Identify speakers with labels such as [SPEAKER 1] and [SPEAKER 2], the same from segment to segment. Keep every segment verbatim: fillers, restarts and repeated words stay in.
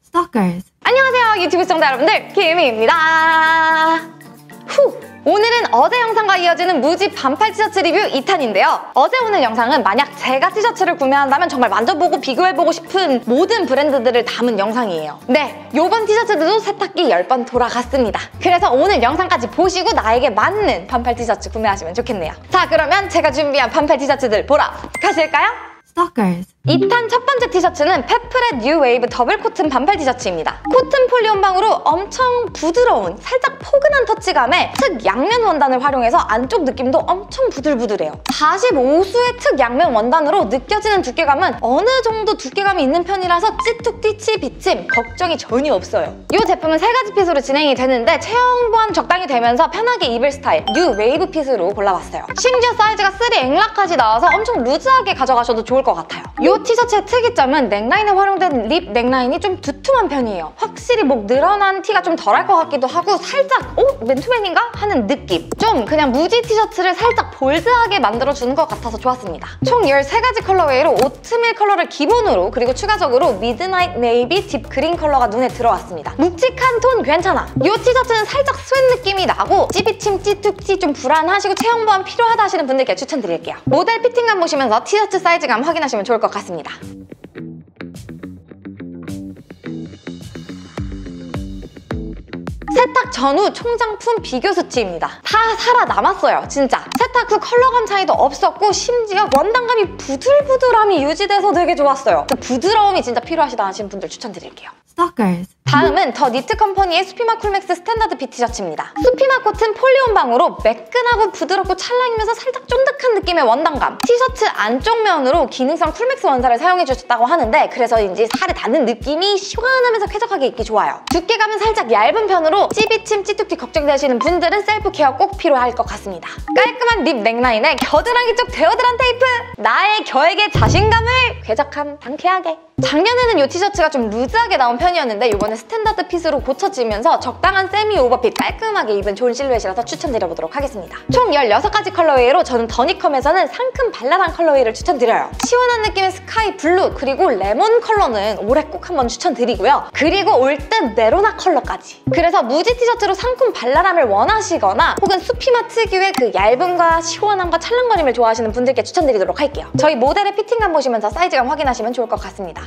[SPEAKER 1] Stalkers.
[SPEAKER 2] 안녕하세요 유튜브 시청자 여러분들, 김희입니다. 후! 오늘은 어제 영상과 이어지는 무지 반팔 티셔츠 리뷰 이 탄인데요. 어제 오늘 영상은 만약 제가 티셔츠를 구매한다면 정말 만져보고 비교해보고 싶은 모든 브랜드들을 담은 영상이에요. 네, 요번 티셔츠들도 세탁기 열 번 돌아갔습니다. 그래서 오늘 영상까지 보시고 나에게 맞는 반팔 티셔츠 구매하시면 좋겠네요. 자, 그러면 제가 준비한 반팔 티셔츠들 보러 가실까요?
[SPEAKER 1] Stalkers.
[SPEAKER 2] 이 탄 첫 번째 티셔츠는 페프렛 뉴 웨이브 더블 코튼 반팔 티셔츠입니다. 코튼 폴리온방으로 엄청 부드러운 살짝 포근한 터치감에 특 양면 원단을 활용해서 안쪽 느낌도 엄청 부들부들해요. 사십오 수의 특 양면 원단으로 느껴지는 두께감은 어느 정도 두께감이 있는 편이라서 찌뚝 띠치 비침 걱정이 전혀 없어요. 이 제품은 세 가지 핏으로 진행이 되는데 체형 보완 적당히 되면서 편하게 입을 스타일 뉴 웨이브 핏으로 골라봤어요. 심지어 사이즈가 쓰리 앵라까지 나와서 엄청 루즈하게 가져가셔도 좋을 것 같아요. 이 티셔츠의 특이점은 넥라인에 활용된 립 넥라인이 좀 두툼한 편이에요. 확실히 목 늘어난 티가 좀 덜할 것 같기도 하고 살짝 어? 맨투맨인가? 하는 느낌. 좀 그냥 무지 티셔츠를 살짝 볼드하게 만들어주는 것 같아서 좋았습니다. 총 열세 가지 컬러웨이로 오트밀 컬러를 기본으로, 그리고 추가적으로 미드나잇 네이비 딥 그린 컬러가 눈에 들어왔습니다. 묵직한 톤 괜찮아. 이 티셔츠는 살짝 스웨트 느낌이 나고 찌비침, 찌툭찌 좀 불안하시고 체형 보완 필요하다 하시는 분들께 추천드릴게요. 모델 피팅감 보시면서 티셔츠 사이즈감 확인하시면 좋을 것 같습니다. 세탁 전후 총장품 비교 수치입니다. 다 살아남았어요, 진짜. 세탁 후 컬러감 차이도 없었고 심지어 원단감이 부들부들함이 유지돼서 되게 좋았어요. 그 부드러움이 진짜 필요하시다 하시는 분들 추천드릴게요.
[SPEAKER 1] Stalkers.
[SPEAKER 2] 다음은 더 니트 컴퍼니의 수피마 쿨맥스 스탠다드 핏 티셔츠입니다. 수피마 코튼 폴리온방으로 매끈하고 부드럽고 찰랑이면서 살짝 쫀득한 느낌의 원단감. 티셔츠 안쪽 면으로 기능성 쿨맥스 원사를 사용해주셨다고 하는데 그래서인지 살에 닿는 느낌이 시원하면서 쾌적하게 입기 좋아요. 두께감은 살짝 얇은 편으로 찌비침, 찌뚝띠 걱정되시는 분들은 셀프 케어 꼭 필요할 것 같습니다. 깔끔한 립 넥라인에 겨드랑이 쪽 데오드란 테이프! 나의 겨에게 자신감을 쾌적함 당쾌하게. 작년에는 이 티셔츠가 좀 루즈하게 나온 편이었는데 이번에 스탠다드 핏으로 고쳐지면서 적당한 세미 오버핏 깔끔하게 입은 좋은 실루엣이라서 추천드려보도록 하겠습니다. 총 열여섯 가지 컬러웨이로 저는 더니컴에서는 상큼 발랄한 컬러웨이를 추천드려요. 시원한 느낌의 스카이 블루 그리고 레몬 컬러는 올해 꼭 한번 추천드리고요. 그리고 올 듯 메로나 컬러까지. 그래서 무지 티셔츠로 상큼 발랄함을 원하시거나 혹은 수피마 특유의 그 얇음과 시원함과 찰랑거림을 좋아하시는 분들께 추천드리도록 할게요. 저희 모델의 피팅감 보시면서 사이즈감 확인하시면 좋을 것 같습니다.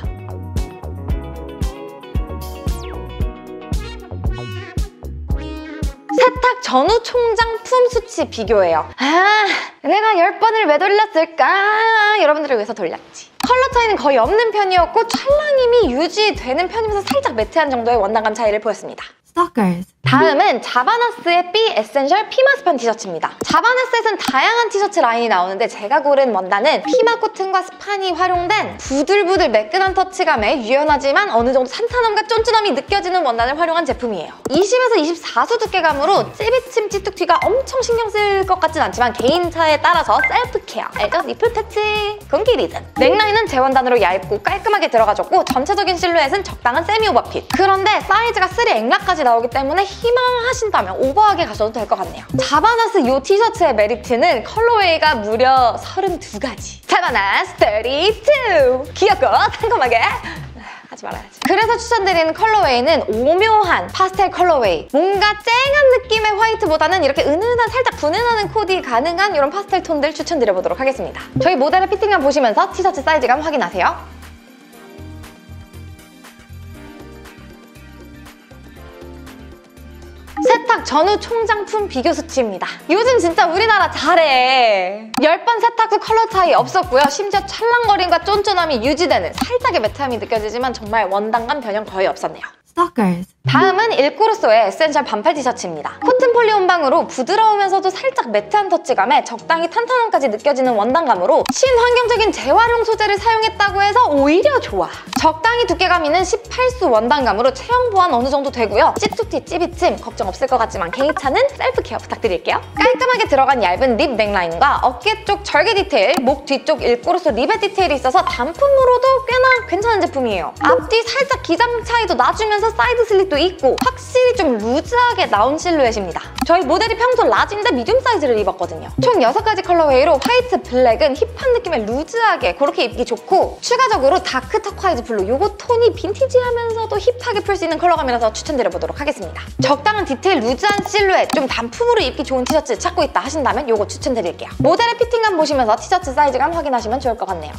[SPEAKER 2] 세탁 전후 총장품 수치 비교예요. 아, 내가 열 번을 왜 돌렸을까? 여러분들을 위해서 돌렸지. 컬러 차이는 거의 없는 편이었고 찰랑임이 유지되는 편이면서 살짝 매트한 정도의 원단감 차이를 보였습니다.
[SPEAKER 1] Stalkers.
[SPEAKER 2] 다음은 자바나스의 B 에센셜 피마 스판 티셔츠입니다. 자바나스에선 다양한 티셔츠 라인이 나오는데 제가 고른 원단은 피마 코튼과 스판이 활용된 부들부들 매끈한 터치감에 유연하지만 어느 정도 산탄함과 쫀쫀함이 느껴지는 원단을 활용한 제품이에요. 이십에서 이십사 수 두께감으로 찌비침 찌뚝튀가 엄청 신경 쓸 것 같진 않지만 개인차에 따라서 셀프 케어, 알죠? 니플 터치, 공기리듬. 넥라인은 재원단으로 얇고 깔끔하게 들어가줬고 전체적인 실루엣은 적당한 세미 오버핏. 그런데 사이즈가 쓰리 앵라까지 나오기 때문에 희망하신다면 오버하게 가셔도 될 것 같네요. 자바나스 이 티셔츠의 메리트는 컬러웨이가 무려 서른두 가지. 자바나스 삼십이! 귀엽고 상큼하게 하지 말아야지. 그래서 추천드리는 컬러웨이는 오묘한 파스텔 컬러웨이. 뭔가 쨍한 느낌의 화이트보다는 이렇게 은은한 살짝 분해나는 코디 가능한 이런 파스텔 톤들 추천드려보도록 하겠습니다. 저희 모델의 피팅감 보시면서 티셔츠 사이즈감 확인하세요. 세탁 전후 총장품 비교 수치입니다. 요즘 진짜 우리나라 잘해. 열 번 세탁 후 컬러 차이 없었고요. 심지어 찰랑거림과 쫀쫀함이 유지되는 살짝의 매트함이 느껴지지만 정말 원단감 변형 거의 없었네요.
[SPEAKER 1] Stalkers.
[SPEAKER 2] 다음은 일코르소의 에센셜 반팔 티셔츠입니다. 코튼 폴리온방으로 부드러우면서도 살짝 매트한 터치감에 적당히 탄탄함까지 느껴지는 원단감으로 친환경적인 재활용 소재를 사용했다고 해서 오히려 좋아. 적당히 두께감 있는 십팔 수 원단감으로 체형 보완 어느 정도 되고요. 찌툭티, 찌비침 걱정 없을 것 같지만 개인차는 셀프 케어 부탁드릴게요. 깔끔하게 들어간 얇은 립 넥라인과 어깨 쪽 절개 디테일, 목 뒤쪽 일코르소 리벳 디테일이 있어서 단품으로도 꽤나 괜찮은 제품이에요. 앞뒤 살짝 기장 차이도 나주면서 사이드 슬릿도 핏도 있고 확실히 좀 루즈하게 나온 실루엣입니다. 저희 모델이 평소 라지인데 미디움 사이즈를 입었거든요. 총 여섯 가지 컬러웨이로 화이트, 블랙은 힙한 느낌의 루즈하게 그렇게 입기 좋고 추가적으로 다크 터콰이즈 블루 요거 톤이 빈티지하면서도 힙하게 풀 수 있는 컬러감이라서 추천드려보도록 하겠습니다. 적당한 디테일, 루즈한 실루엣, 좀 단품으로 입기 좋은 티셔츠 찾고 있다 하신다면 요거 추천드릴게요. 모델의 피팅감 보시면서 티셔츠 사이즈감 확인하시면 좋을 것 같네요.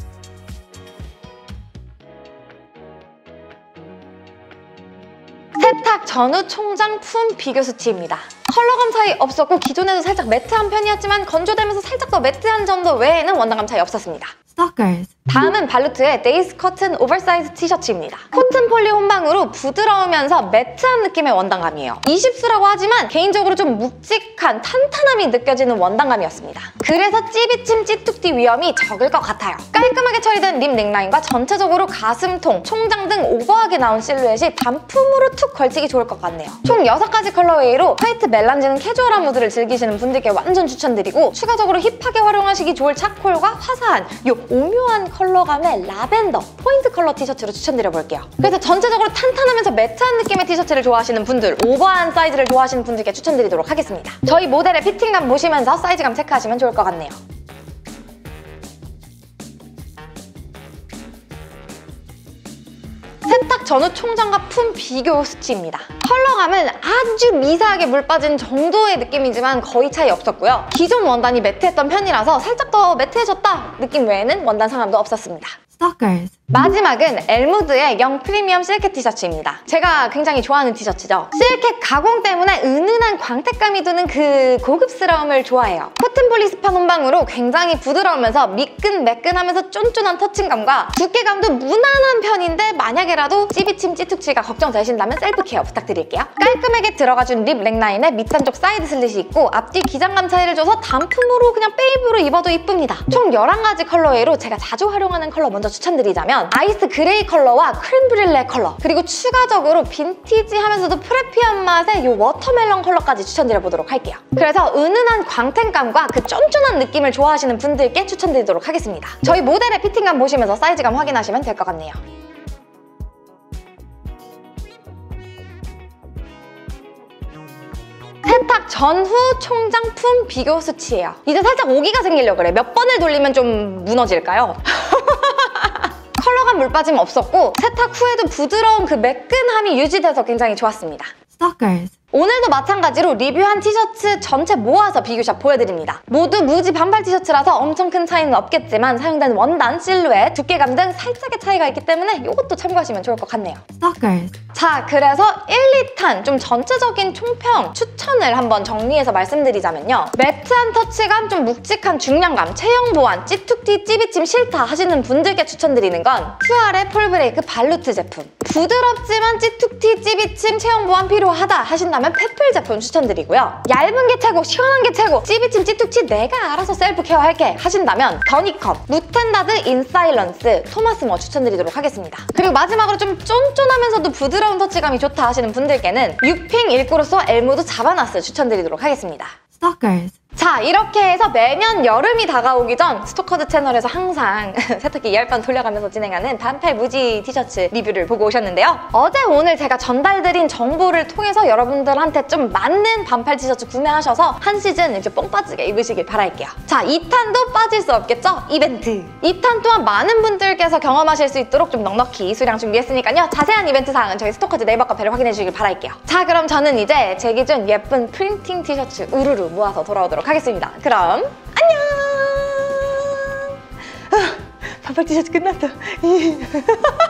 [SPEAKER 2] 세탁 전후 총장품 비교 수치입니다. 컬러감 차이 없었고 기존에도 살짝 매트한 편이었지만 건조되면서 살짝 더 매트한 정도 외에는 원단감 차이 없었습니다.
[SPEAKER 1] Stalkers.
[SPEAKER 2] 다음은 발루트의 데이스 커튼 오버사이즈 티셔츠입니다. 코튼 폴리 혼방으로 부드러우면서 매트한 느낌의 원단감이에요. 이십 수라고 하지만 개인적으로 좀 묵직한 탄탄함이 느껴지는 원단감이었습니다. 그래서 찌비침 찌툭티 위험이 적을 것 같아요. 깔끔하게 처리된 립 넥라인과 전체적으로 가슴통, 총장 등 오버하게 나온 실루엣이 단품으로 툭 걸치기 좋을 것 같네요. 총 여섯 가지 컬러웨이로 화이트 멜란지는 캐주얼한 무드를 즐기시는 분들께 완전 추천드리고 추가적으로 힙하게 활용하시기 좋을 차콜과 화사한 요 오묘한 컬러감의 라벤더 포인트 컬러 티셔츠로 추천드려볼게요. 그래서 전체적으로 탄탄하면서 매트한 느낌의 티셔츠를 좋아하시는 분들, 오버한 사이즈를 좋아하시는 분들께 추천드리도록 하겠습니다. 저희 모델의 피팅감 보시면서 사이즈감 체크하시면 좋을 것 같네요. 세탁 전후 총장과 품 비교 수치입니다. 컬러감은 아주 미세하게 물 빠진 정도의 느낌이지만 거의 차이 없었고요. 기존 원단이 매트했던 편이라서 살짝 더 매트해졌다 느낌 외에는 원단 상함도 없었습니다.
[SPEAKER 1] Stalkers.
[SPEAKER 2] 마지막은 엘무드의 영 프리미엄 실크 티셔츠입니다. 제가 굉장히 좋아하는 티셔츠죠. 실켓 가공 때문에 은은한 광택감이 드는 그 고급스러움을 좋아해요. 코튼 폴리 스판 혼방으로 굉장히 부드러우면서 미끈매끈하면서 쫀쫀한 터칭감과 두께감도 무난한 편인데 만약에라도 찌비침 찌툭치가 걱정되신다면 셀프 케어 부탁드릴게요. 깔끔하게 들어가준 립 넥라인에 밑단 쪽 사이드 슬릿이 있고 앞뒤 기장감 차이를 줘서 단품으로 그냥 베이브로 입어도 이쁩니다. 총 열한 가지 컬러웨이로 제가 자주 활용하는 컬러 먼저 추천드리자면 아이스 그레이 컬러와 크렘브릴레 컬러 그리고 추가적으로 빈티지하면서도 프레피한 맛의 이 워터멜론 컬러까지 추천드려보도록 할게요. 그래서 은은한 광택감과 그 쫀쫀한 느낌을 좋아하시는 분들께 추천드리도록 하겠습니다. 저희 모델의 피팅감 보시면서 사이즈감 확인하시면 될 것 같네요. 세탁 전후 총장품 비교 수치예요. 이제 살짝 오기가 생기려고 그래. 몇 번을 돌리면 좀 무너질까요? 컬러감 물 빠짐 없었고 세탁 후에도 부드러운 그 매끈함이 유지돼서 굉장히 좋았습니다.
[SPEAKER 1] Stalkers.
[SPEAKER 2] 오늘도 마찬가지로 리뷰한 티셔츠 전체 모아서 비교샷 보여드립니다. 모두 무지 반팔 티셔츠라서 엄청 큰 차이는 없겠지만 사용된 원단, 실루엣, 두께감 등 살짝의 차이가 있기 때문에 이것도 참고하시면 좋을 것 같네요.
[SPEAKER 1] Stalkers.
[SPEAKER 2] 자, 그래서 일, 이 탄 좀 전체적인 총평, 추천을 한번 정리해서 말씀드리자면요. 매트한 터치감, 좀 묵직한 중량감, 체형 보완, 찌툭티, 찌비침 싫다 하시는 분들께 추천드리는 건 퓨알의 폴브레이크 발루트 제품. 부드럽지만 찌툭티, 찌비침, 체형 보완 필요하다 하신다면 페플 제품 추천드리고요. 얇은 게 최고, 시원한 게 최고, 찌비침, 찌툭티 내가 알아서 셀프 케어 할게 하신다면 더니컵, 무텐다드 인사일런스, 토마스머 추천드리도록 하겠습니다. 그리고 마지막으로 좀 쫀쫀하면서도 부드러운 터치감이 좋다 하시는 분들께는 유핑 일구로서 엘무드 자바나스 추천드리도록 하겠습니다.
[SPEAKER 1] Stalkers.
[SPEAKER 2] 자, 이렇게 해서 매년 여름이 다가오기 전 스토커즈 채널에서 항상 세탁기 이알판 돌려가면서 진행하는 반팔 무지 티셔츠 리뷰를 보고 오셨는데요. 어제 오늘 제가 전달드린 정보를 통해서 여러분들한테 좀 맞는 반팔 티셔츠 구매하셔서 한 시즌 이제 뽕 빠지게 입으시길 바랄게요. 자, 이 탄도 빠질 수 없겠죠? 이벤트! 이 탄 또한 많은 분들께서 경험하실 수 있도록 좀 넉넉히 수량 준비했으니까요. 자세한 이벤트 사항은 저희 스토커즈 네이버 카페를 확인해 주시길 바랄게요. 자, 그럼 저는 이제 제 기준 예쁜 프린팅 티셔츠 우르르 모아서 돌아오도록 하겠습니다. 그럼 안녕! 반팔 티셔츠 끝났다.